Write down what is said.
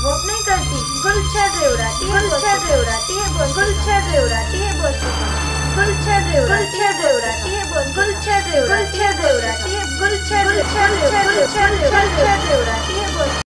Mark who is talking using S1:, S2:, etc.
S1: Walk नहीं करती। गुलछर रेवराती है, गुलछर रेवराती है, गुलछर रेवराती है, गुलछर रेवराती है, रेवराती है, गुलछर रेवराती है, गुलछर रेवराती है, गुलछर रेवराती है।